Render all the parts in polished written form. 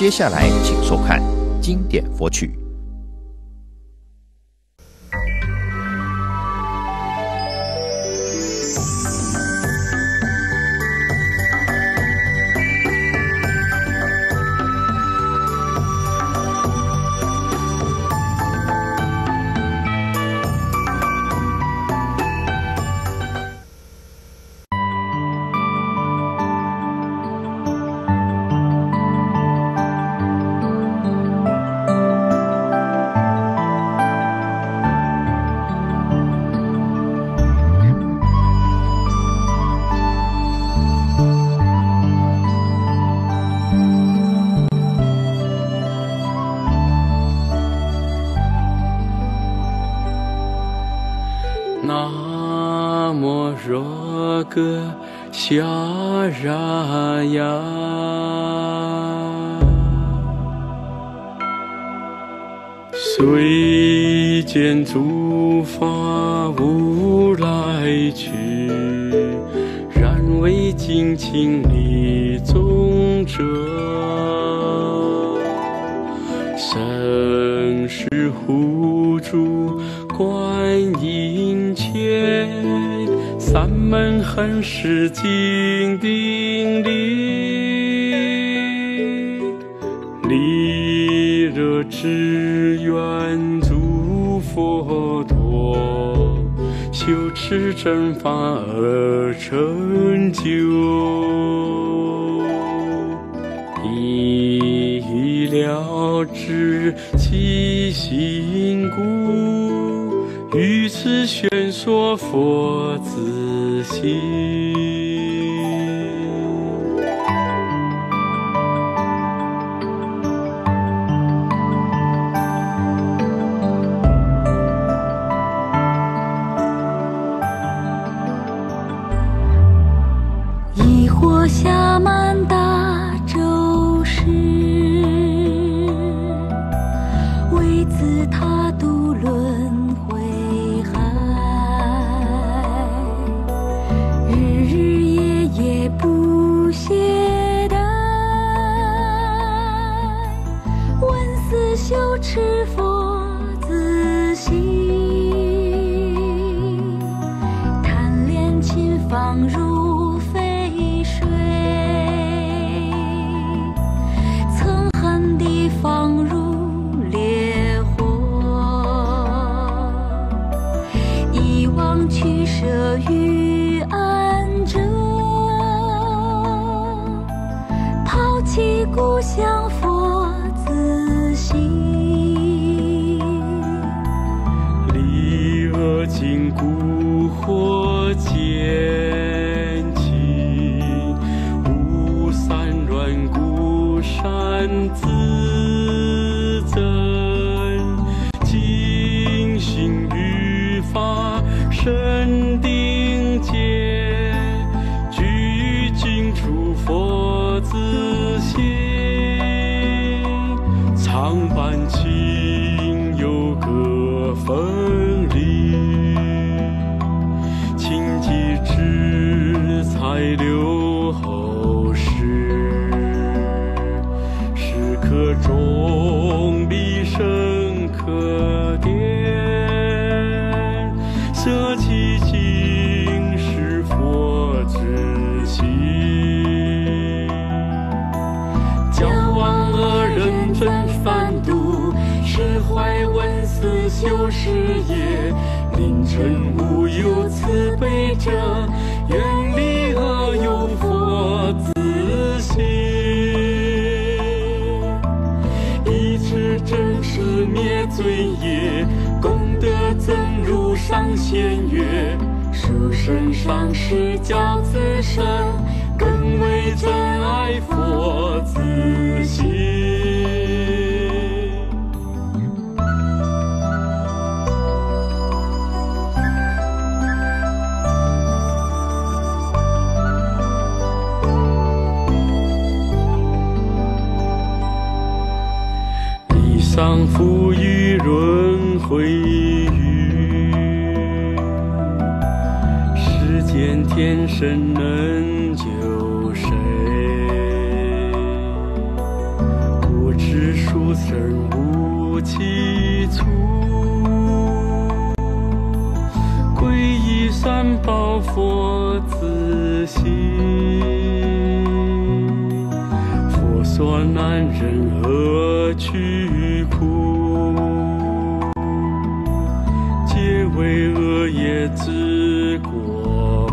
接下来请收看经典佛曲。 那么若个夏拉呀，虽见诸法无来去，然为尽情理宗者，生是护主观音前，三门恒是金顶礼，离热只愿诸佛陀，修持正法而成就，已了知其心故，于此宣说佛自性。 疑惑下满大周时，为自他度轮回海，日日夜夜不懈怠，闻思修持佛自性，贪恋侵放如沸水，憎恨地放入烈火，遗忘取舍于安者，抛弃故乡佛自性， 离恶尽孤火见起，无三软故善自增，精行于法身定见，具尽处佛自性，常伴情有各分离，情机之才留后世，时刻钟离深刻点，舍弃尽是佛之心，教往恶人真反度，释怀闻思修事业，令尘无有慈悲者，远离恶有佛自性，以持正事灭罪业，功德增如上仙乐，殊胜上师教自身，更为真爱佛自性。上浮于轮回域，世间天生能救谁？ 无生无起处，皈依三宝佛自心，佛说难忍何去苦，皆为恶业之果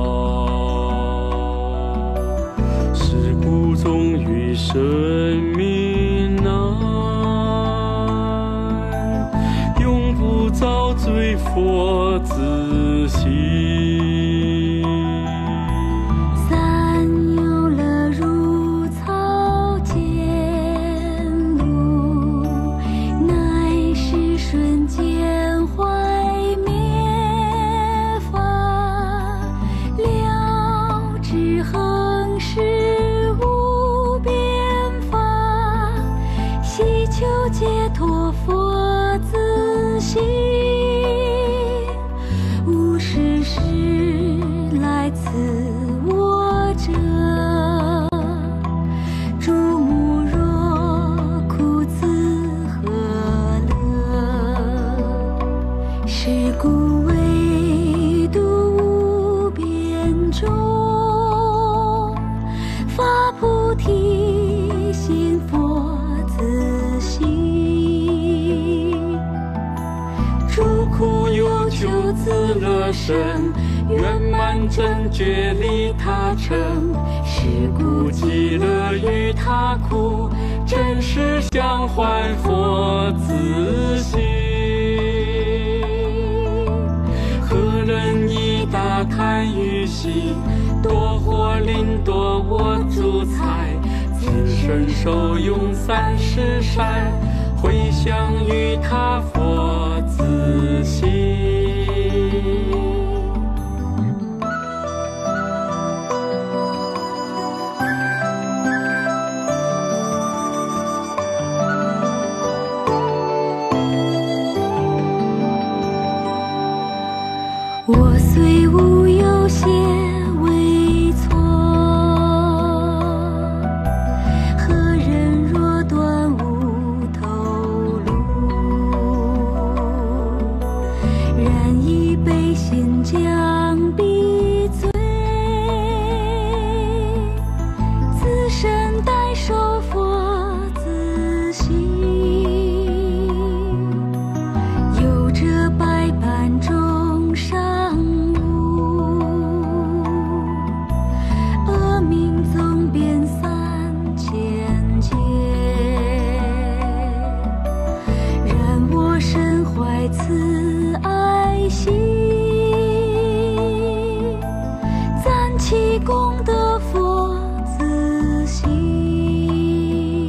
报，是故终于生命难，永不遭罪佛自心。 三有乐如草间露，乃是瞬间坏灭法，了知恒是无边法，希求解脱佛自心。无事事来自我者，诸目若苦自何乐？是故唯独无边中，发菩提心佛自心。诸苦有求自乐生，圆满正觉利他成，是故极乐与他苦，真实相还佛自心。何人以大贪欲心，夺或令夺我诸财，此生受用30善，回向于他佛自心。我虽无有些为错，何人若断无头路？然以悲心将彼罪，自身代受佛自心。有者百般中伤无，恶名总变3000劫。然我身怀慈爱心，赞其功德佛自心。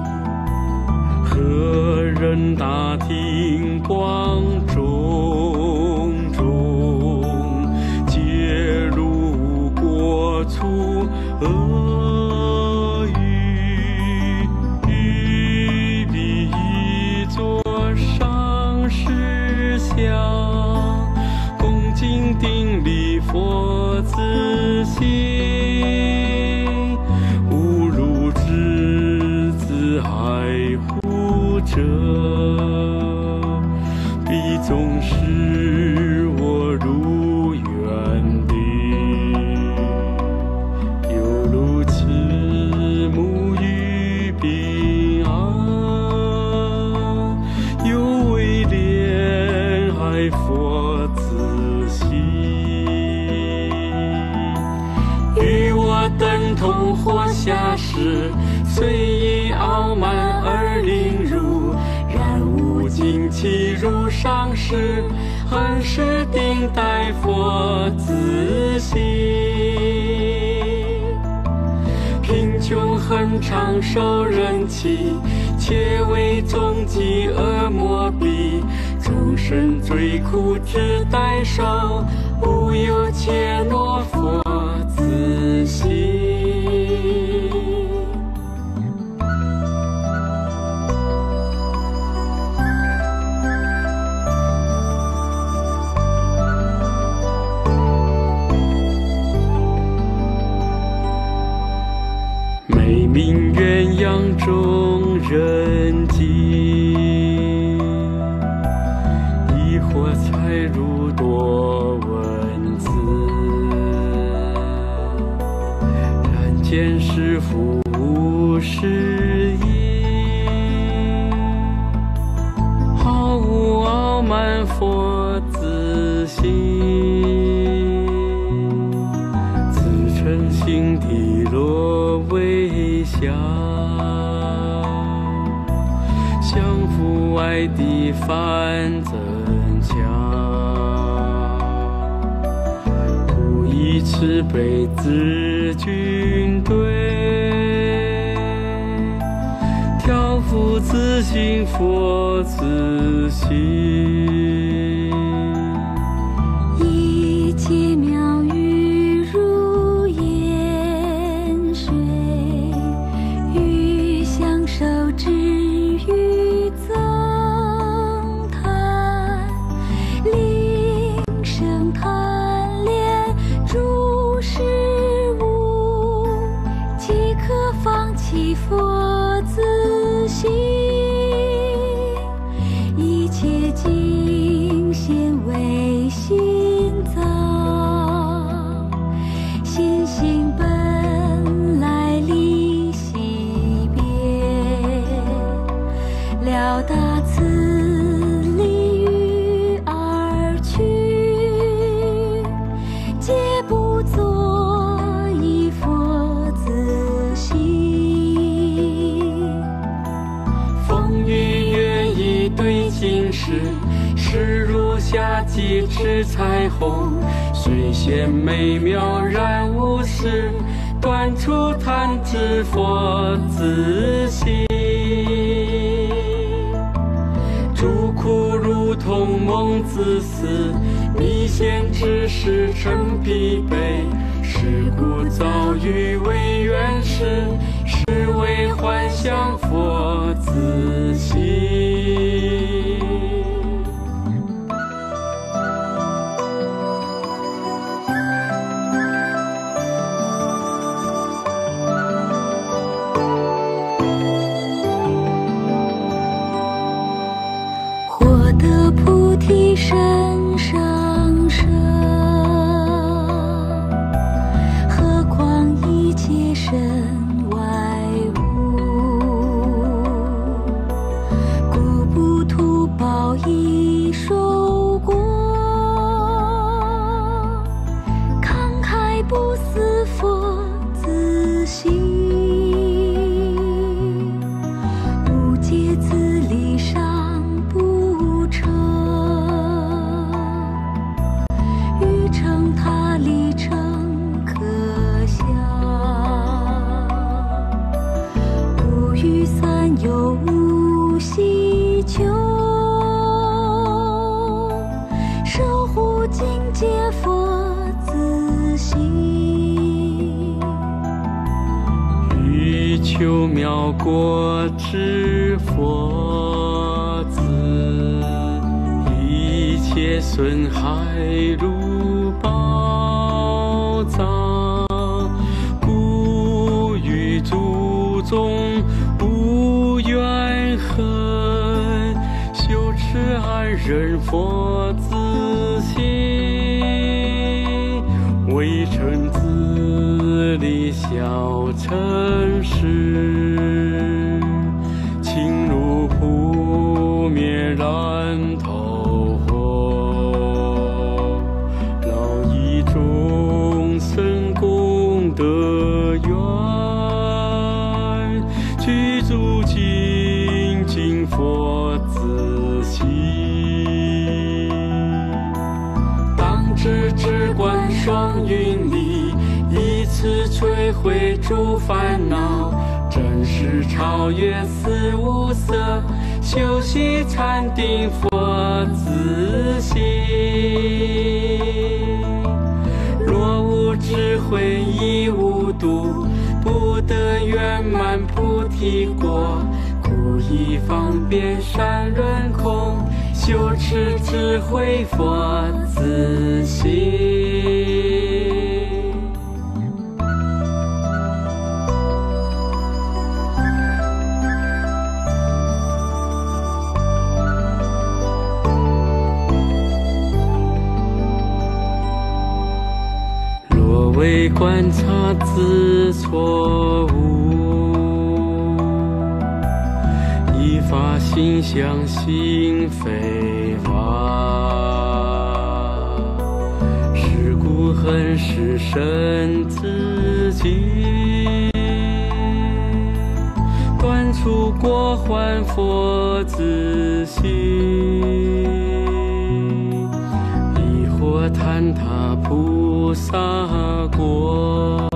何人大庭广众中，揭露过处恶语，欲必以作上实相，恭敬顶礼佛自心，无如之子爱护者，必总是我如远地，犹如慈母与彼岸，犹为怜爱佛自心。与我等同活下世，虽以傲慢而凌辱，然无尽其如上师，恒是顶戴佛自心。贫穷恒长受人欺，且为终极恶魔逼，众生最苦只代受，无有切诺佛自心。美名鸳鸯众人际， 现是复是意，毫无傲慢佛自性，自称心地落微笑，相扶外地反增强，不以慈悲自军队，调伏自性佛自性， 一切妙语如盐水，欲享受之欲增叹，铃声贪恋诸事物，即可放弃佛自性，一切尽现为心造，心性本来离析别，了达此理于而去，皆不作以佛自性。 风雨月一对镜时，时如夏季之彩虹，虽现美妙然无实，断除贪执佛自性。诸苦如同梦自思，迷现之时成疲惫，是故遭遇为缘时，是为幻想佛自性。 获得菩提身上身，何况一切身外物，故不图报以受过，慷慨不思佛自性，无界自理上不成，欲成他理成可笑，不于三有无希求，守护境界佛自性， 欲求妙果之佛子，一切损害如宝藏，故与祖宗无怨恨，修持安忍佛自性，为成自理小乘时，情如扑灭燃透火，劳以众生功德愿，具足精进佛自性，当知只观双云里，以此摧毁诸烦恼，真实超越四无色，修习禅定佛自性。若无智慧亦无度，不得圆满菩提果，故以方便善人空，修持智慧佛自性。为会观察自错误，依法心想心非法，是故恨是生自己，断除过患佛自性，疑惑坍塌菩萨果，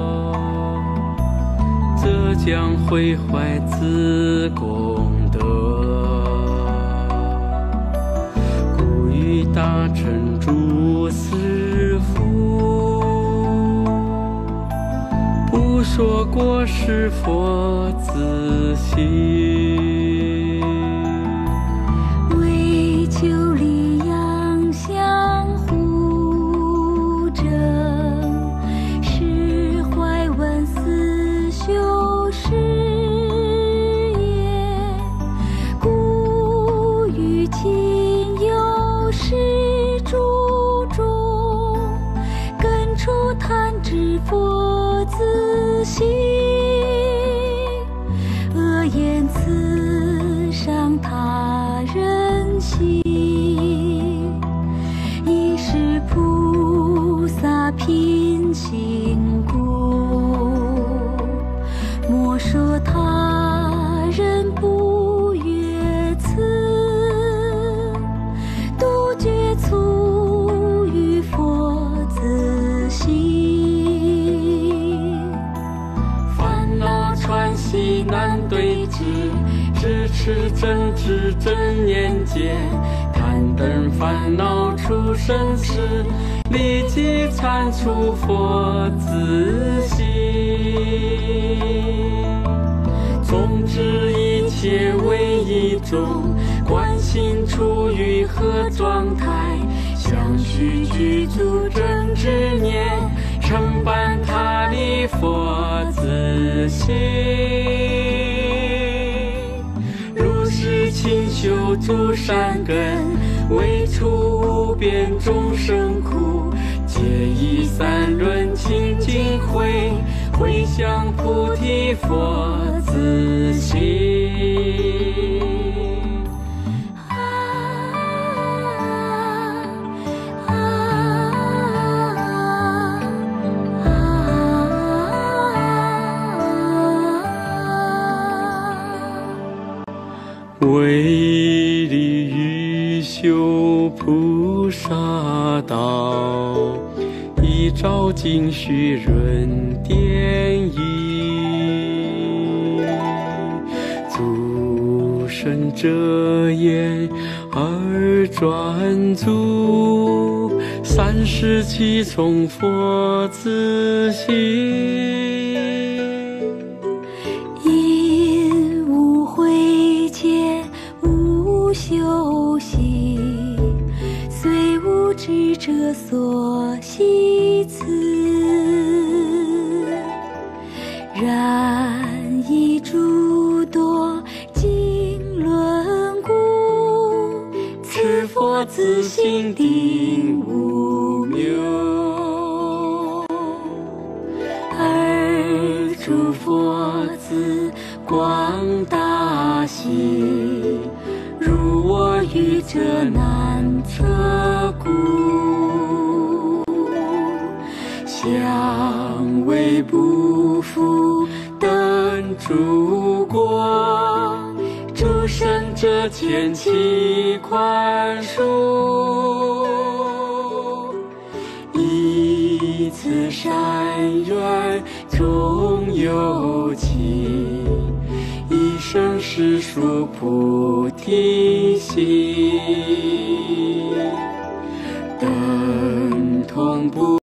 则将毁坏自功德。故于大乘诸师父，不说过是佛自性， 为求利养相互争，是怀闻思修是也。故于亲友是诸中，根除贪执佛自性，恶言刺伤他人心，亦是菩萨品行故。莫说他人不悦此，独觉促于佛自性。 烦恼串习难对治，支持正知真念解，贪等烦恼出生时，立即铲除佛自性。总之一切为一种，观心处于何状态，相续具足正知念，承办他力佛自性。如是勤修诸善根，为除无边众生苦，皆以三轮清净慧，回向菩提佛自性。为利于修菩萨道，依照经须润典义，足生遮眼而专足，三世即从佛自性。 因无慧切无修习，虽无智者所习此，然以诸多经论故，此佛自性定无谬。而诸佛子广大喜，如我愚者难测故，相为不复等诸国，诸圣者前期宽恕，以此善缘终有期，一生实属菩提心，等同不